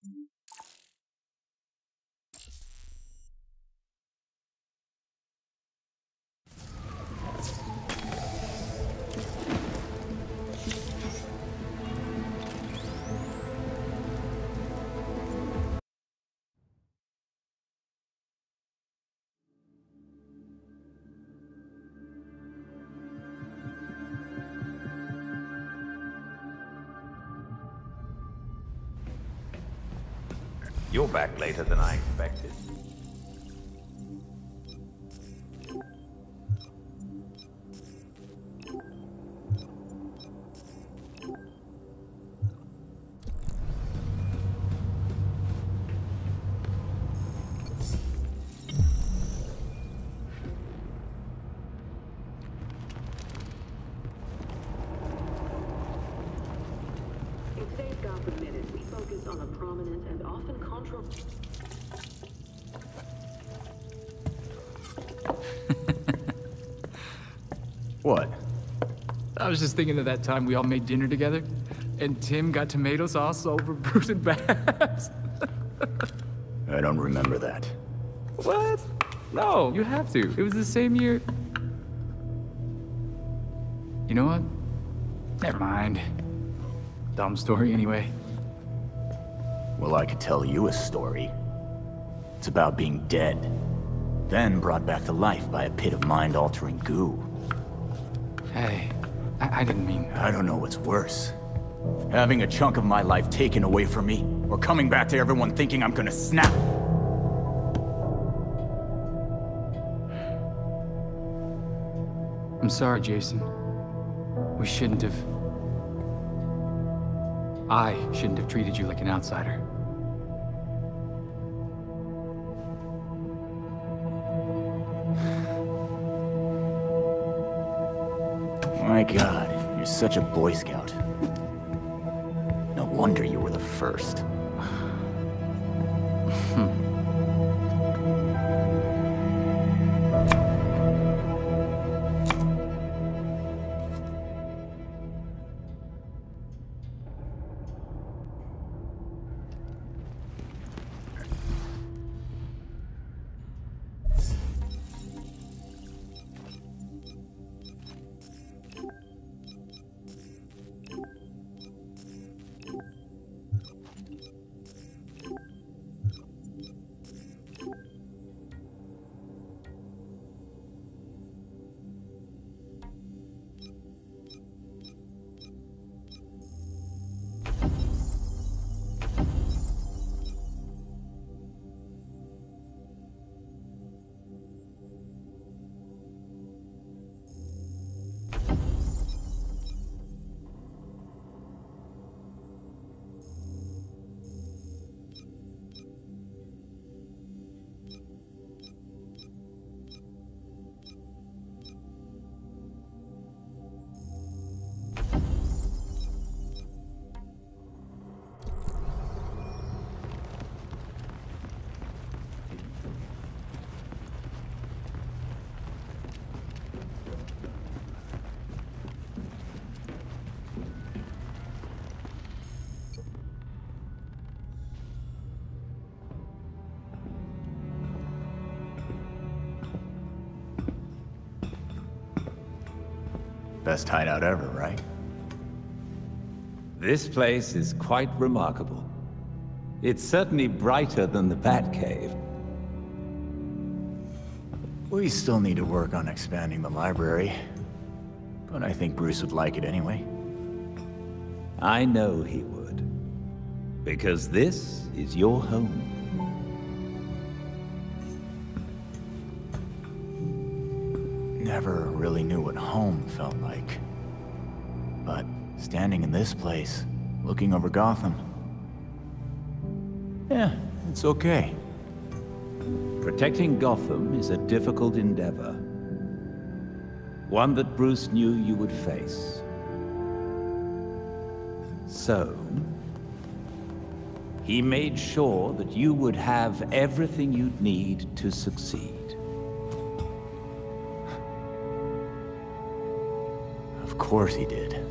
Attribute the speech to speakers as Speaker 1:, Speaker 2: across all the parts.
Speaker 1: You're back later than I expected.
Speaker 2: In today's Gotham Minute, we focus on a prominent and often controversial.
Speaker 3: What?
Speaker 4: I was just thinking of that time we all made dinner together, and Tim got tomato sauce all over Bruce and Babs.
Speaker 3: I don't remember that.
Speaker 4: What? No, you have to. It was the same year. You know what? Never mind. Dumb story anyway.
Speaker 3: Well, I could tell you a story. It's about being dead, then brought back to life by a pit of mind-altering goo.
Speaker 4: Hey, I didn't mean...
Speaker 3: I don't know what's worse. Having a chunk of my life taken away from me, or coming back to everyone thinking I'm gonna snap.
Speaker 4: I'm sorry, Jason. We shouldn't have... I shouldn't have treated you like an outsider.
Speaker 3: My God, you're such a Boy Scout. No wonder you were the first. Best hideout ever, right?
Speaker 1: This place is quite remarkable. It's certainly brighter than the Batcave.
Speaker 3: We still need to work on expanding the library, but I think Bruce would like it anyway.
Speaker 1: I know he would. Because this is your home.
Speaker 3: Never really knew what home felt like. But standing in this place, looking over Gotham... yeah, it's okay.
Speaker 1: Protecting Gotham is a difficult endeavor. One that Bruce knew you would face. So, he made sure that you would have everything you'd need to succeed.
Speaker 3: Of course he did.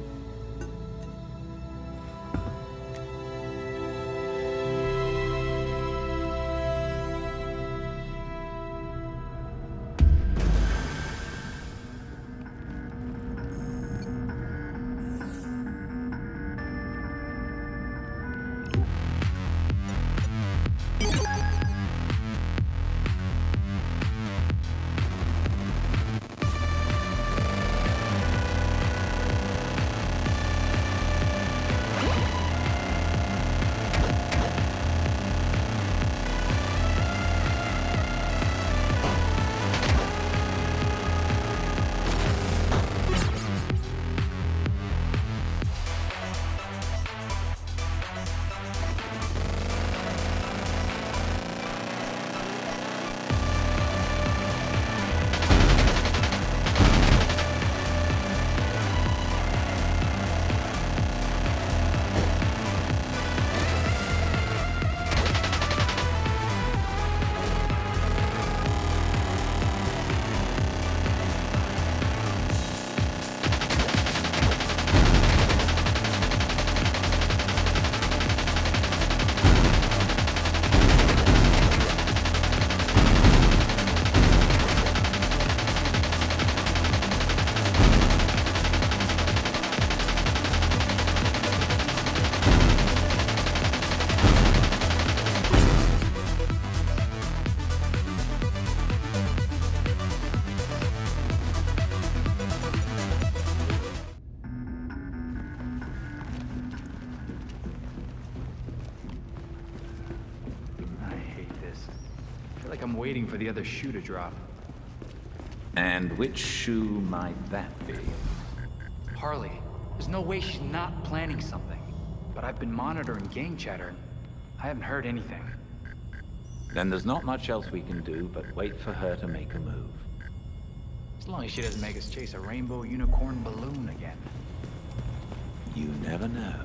Speaker 4: I'm waiting for the other shoe to drop.
Speaker 1: And which shoe might that be?
Speaker 4: Harley. There's no way she's not planning something. But I've been monitoring gang chatter, and I haven't heard anything.
Speaker 1: Then there's not much else we can do but wait for her to make a move.
Speaker 4: As long as she doesn't make us chase a rainbow unicorn balloon again.
Speaker 1: You never know.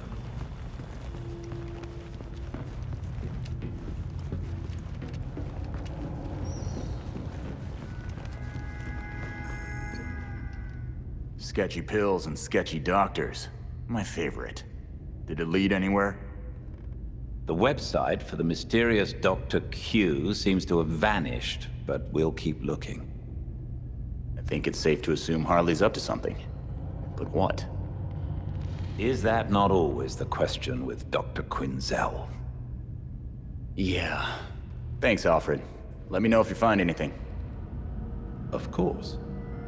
Speaker 3: Sketchy pills and sketchy doctors. My favorite. Did it lead anywhere?
Speaker 1: The website for the mysterious Dr. Q seems to have vanished, but we'll keep looking.
Speaker 3: I think it's safe to assume Harley's up to something. But what?
Speaker 1: Is that not always the question with Dr. Quinzel?
Speaker 3: Yeah. Thanks, Alfred. Let me know if you find anything.
Speaker 1: Of course.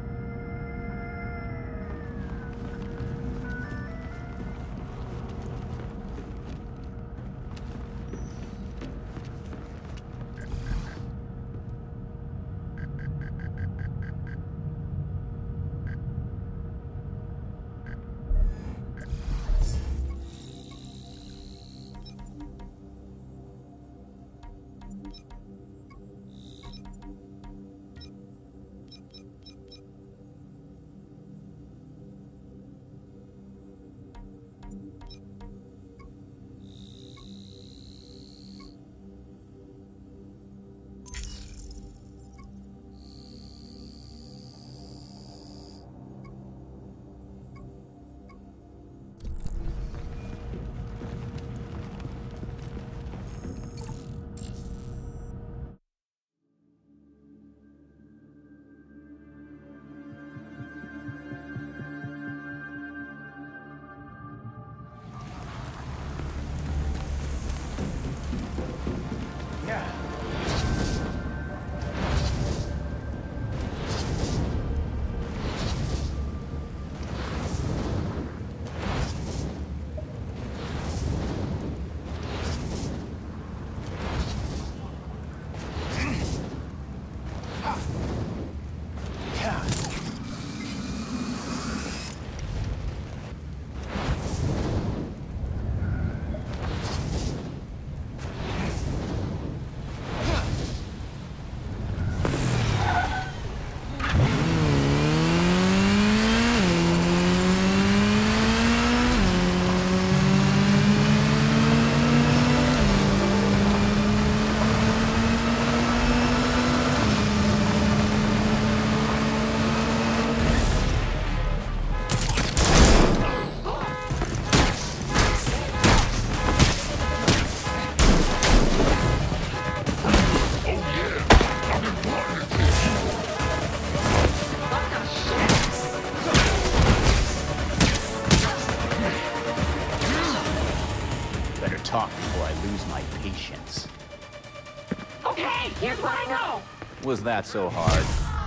Speaker 3: Was that so hard?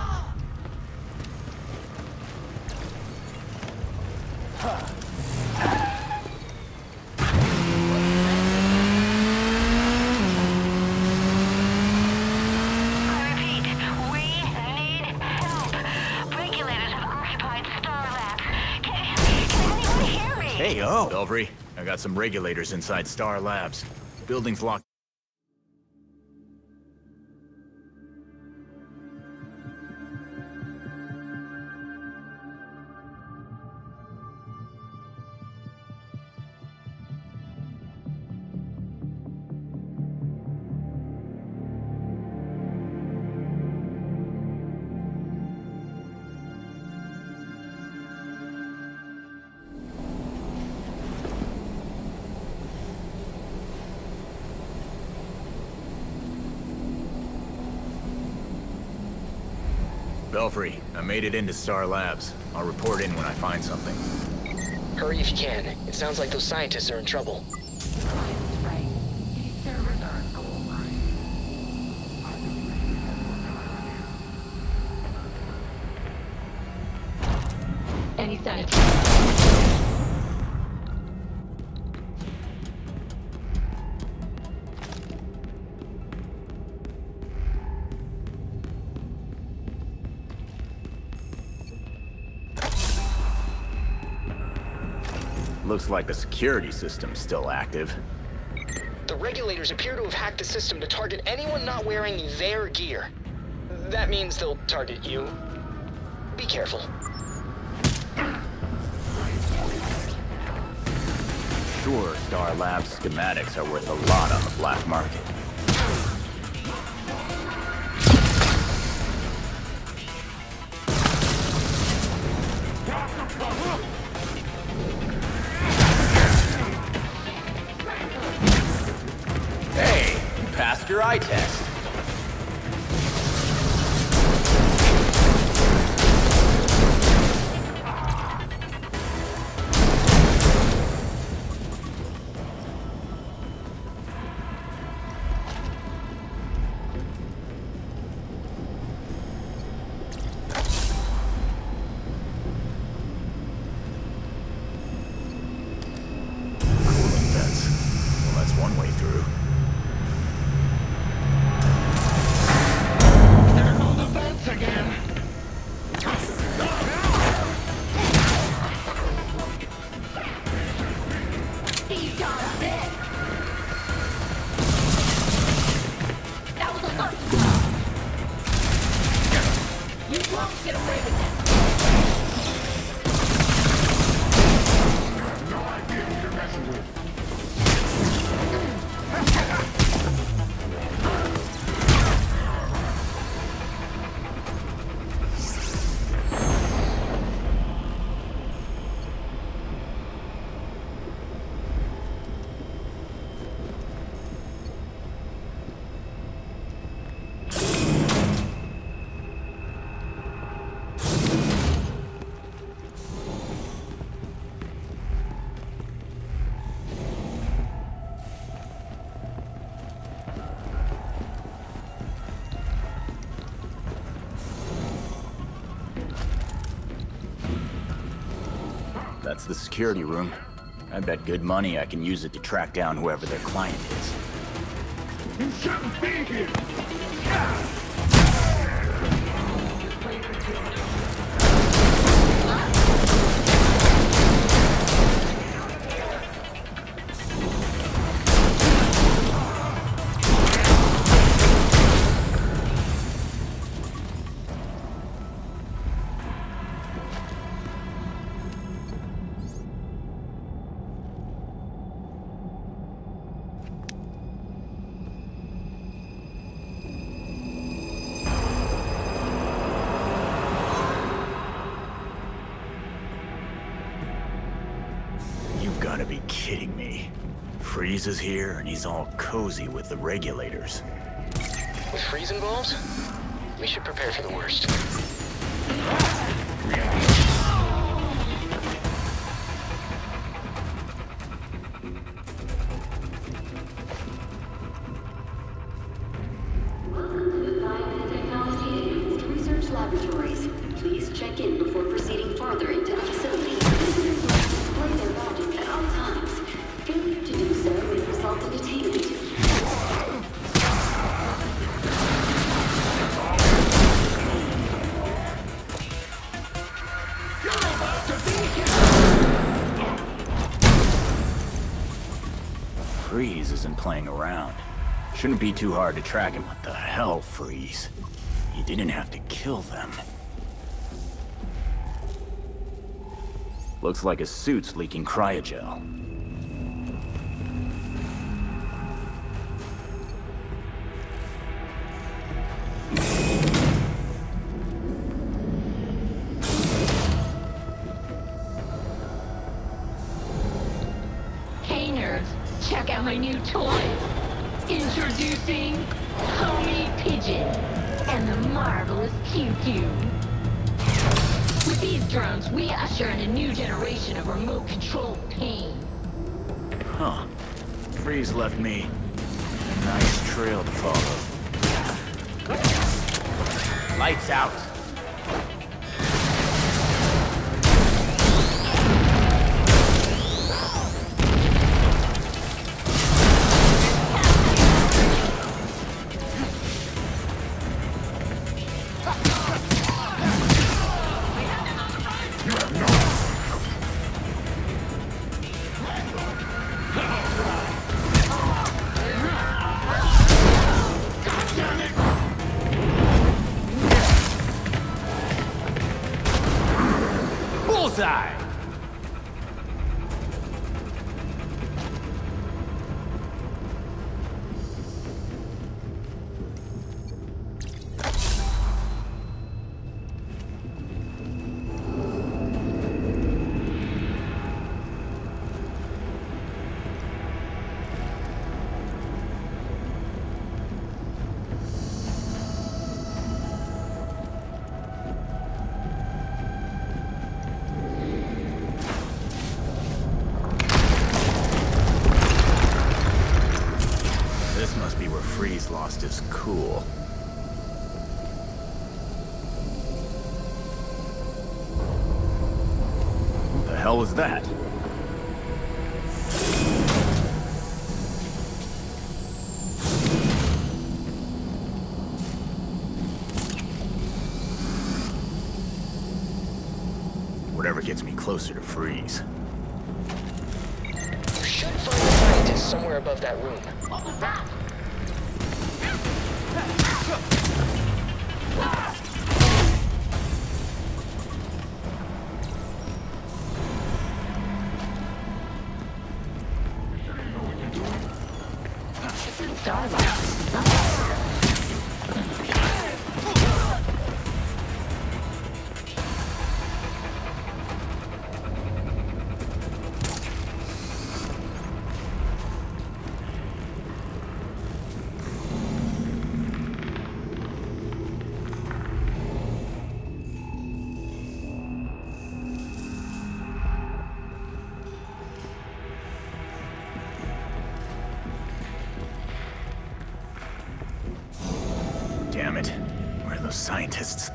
Speaker 5: I repeat, we need help. Regulators have occupied Star Labs. Can anyone hear me?
Speaker 3: Hey, oh! Belfry, I got some regulators inside Star Labs. Building's locked. Belfry, I made it into Star Labs. I'll report in when I find something.
Speaker 6: Hurry if you can. It sounds like those scientists are in trouble.
Speaker 5: Any sanitary?
Speaker 3: Looks like the security system's still active.
Speaker 6: The regulators appear to have hacked the system to target anyone not wearing their gear. That means they'll target you. Be careful.
Speaker 3: Sure, Star Labs schematics are worth a lot on the black market. Hey, you passed your eye test. That's the security room. I bet good money I can use it to track down whoever their client is.
Speaker 7: You shouldn't be here!
Speaker 3: Gotta be kidding me. Freeze is here and he's all cozy with the regulators.
Speaker 6: With Freeze involved, we should prepare for the worst.
Speaker 2: Welcome to the Science and Technology Advanced Research Laboratories. Please check in before proceeding farther into the facility. Visitors must display their badges at all times. Failure to do so may result in detainment.
Speaker 3: Freeze isn't playing around. Shouldn't be too hard to track him. What the hell, Freeze? You didn't have to kill them. Looks like his suit's leaking cryogel.
Speaker 8: Hey nerds, check out my new toys. Introducing Homie Pigeon and the marvelous Q-Q. With these drones, we usher in a new generation of remote-controlled pain.
Speaker 3: Huh. Freeze left me a nice trail to follow. Lights out! side. Lost his cool. What the hell was that? Whatever gets me closer to Freeze.
Speaker 6: You should find the scientist somewhere above that room.
Speaker 8: What was that?
Speaker 3: Damn it. Where are those scientists?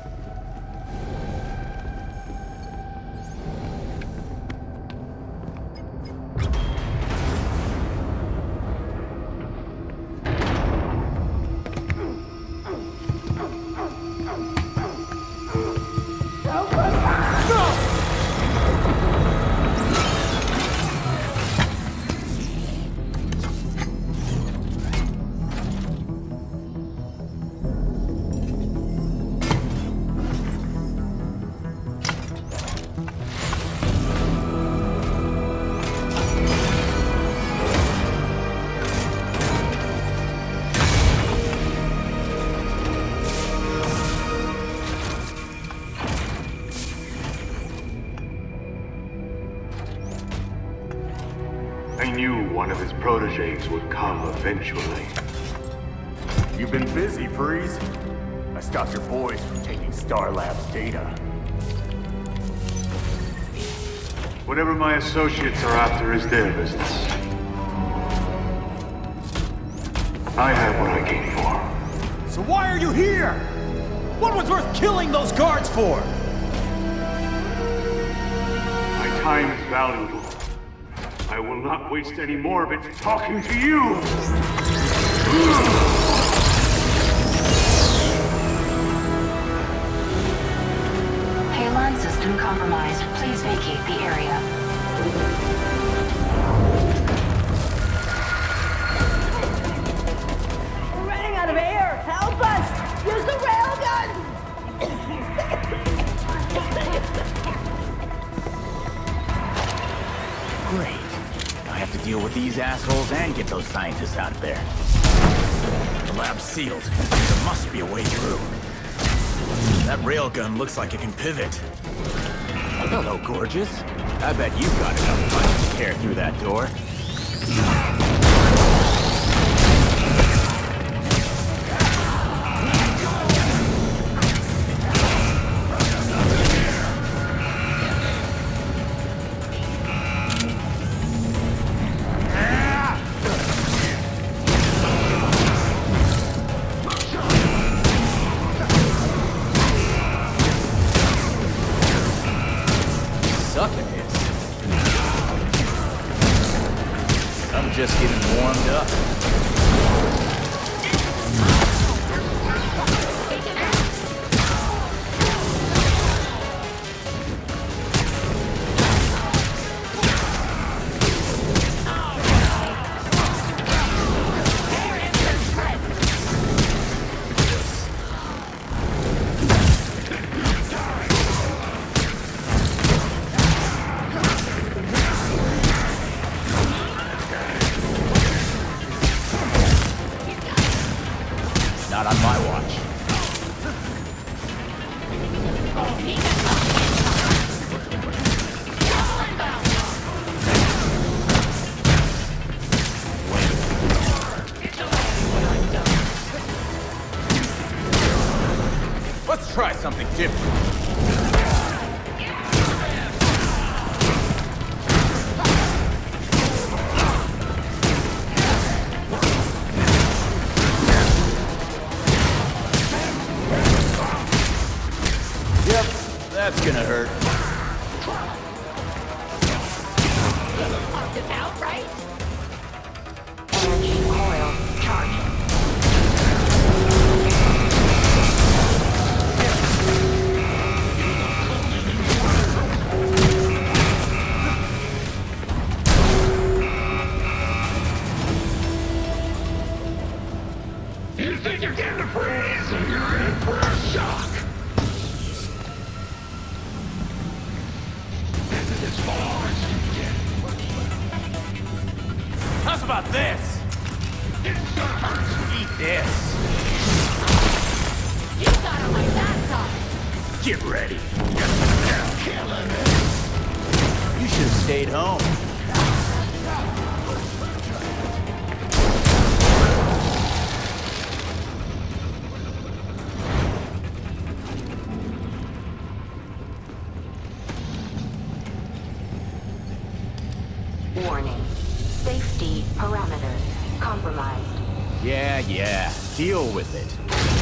Speaker 7: I knew one of his protégés would come eventually.
Speaker 3: You've been busy, Freeze. I stopped your boys from taking Star Labs data.
Speaker 7: Whatever my associates are after is their business. I have what I came for.
Speaker 9: So why are you here? What was worth killing those guards for?
Speaker 7: My time is valuable. I will not waste any more of it talking to you!
Speaker 2: Halon system compromised. Please vacate the area.
Speaker 10: We're running out of air! Help us! Use the railgun!
Speaker 3: Great. I have to deal with these assholes and get those scientists out of there. The lab's sealed. There must be a way through. That railgun looks like it can pivot. Hello, gorgeous. I bet you've got enough punch to tear through that door. Just getting warmed up. try something different. Yep, that's gonna hurt.
Speaker 8: Popped it out, right? Energy coil charging.
Speaker 11: You think you're getting a praise and you're in for a shock. This is as far as you get.
Speaker 3: How's about this?
Speaker 11: It's gonna hurt.
Speaker 3: Eat this.
Speaker 8: You got on my laptop.
Speaker 3: Get ready.
Speaker 11: Killing it.
Speaker 3: You should have stayed home.
Speaker 5: Warning. Safety parameters compromised.
Speaker 3: Yeah. Deal with it.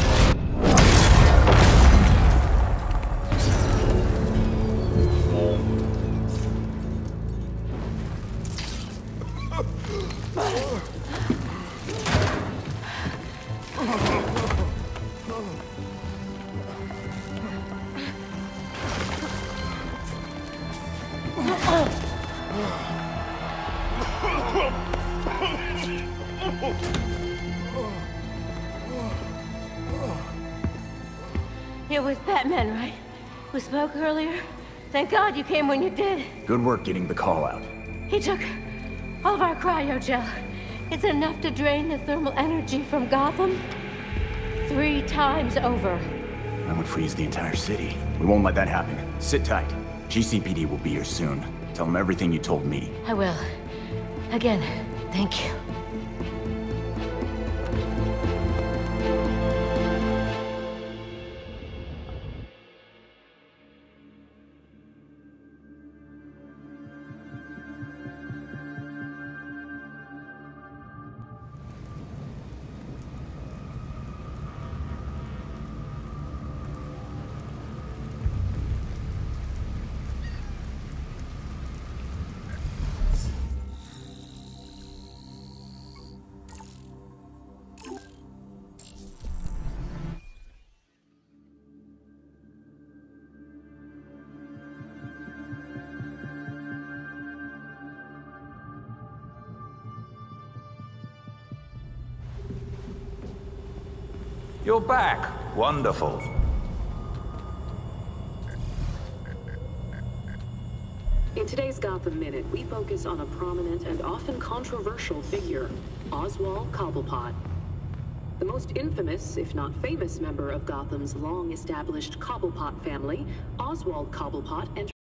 Speaker 10: It was Batman, right? We spoke earlier? Thank God you came when you did.
Speaker 3: Good work getting the call out.
Speaker 10: He took all of our cryogel. It's enough to drain the thermal energy from Gotham 3 times over.
Speaker 3: That would freeze the entire city. We won't let that happen. Sit tight. GCPD will be here soon. Tell them everything you told me.
Speaker 10: I will. Again, thank you.
Speaker 1: You're back. Wonderful.
Speaker 2: In today's Gotham Minute, we focus on a prominent and often controversial figure, Oswald Cobblepot. The most infamous, if not famous, member of Gotham's long-established Cobblepot family, Oswald Cobblepot entered